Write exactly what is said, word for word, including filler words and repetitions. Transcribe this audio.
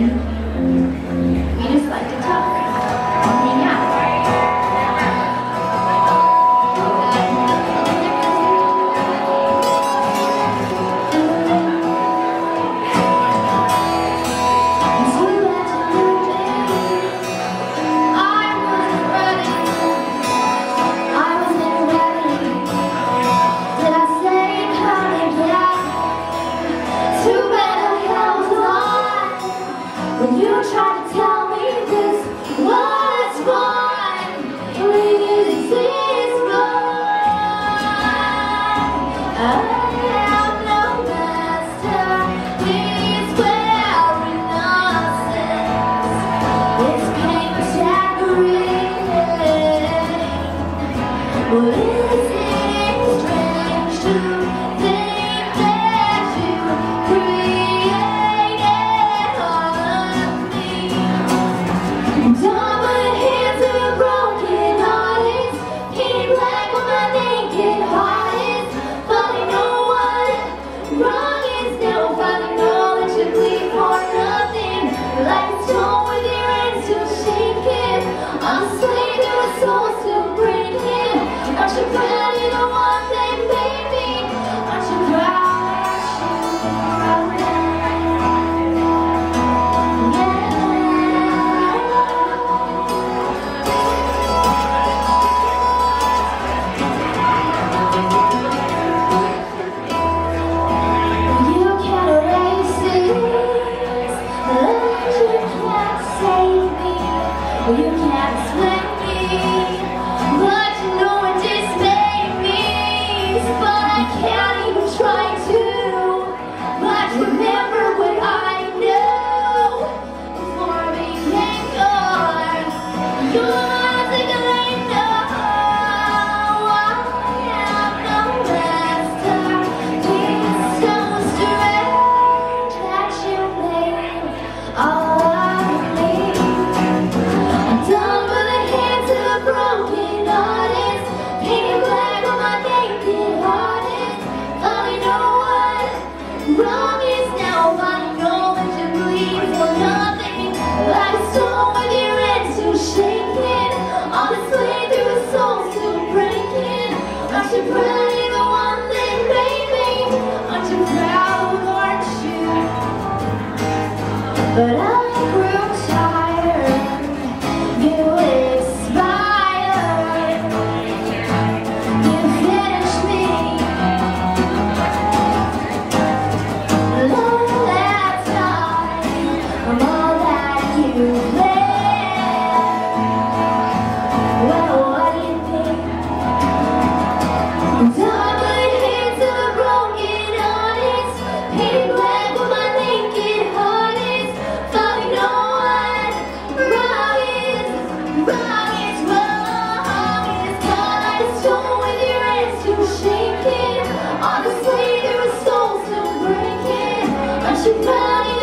and we just like to talk and hang out. When you try to tell me this was fun, please is wrong. I am no master, please wearing nonsense. It's pain staggering. Well, is it strange to think that you created you can't explain me, but you know it just made me. But I can't even try to. But remember what I know before I became yours. Yours like a rainbow. I am no master. It's so strange that you made all. Wrong is now, I know that you believe for nothing. Like a stone with your head still shaking. Honestly, there was souls still breaking. Aren't you proud you're the one that made me? Aren't you proud, aren't you? But I grew tired. You expired. You finished me. Honestly, there was souls still breaking. Aren't you proud?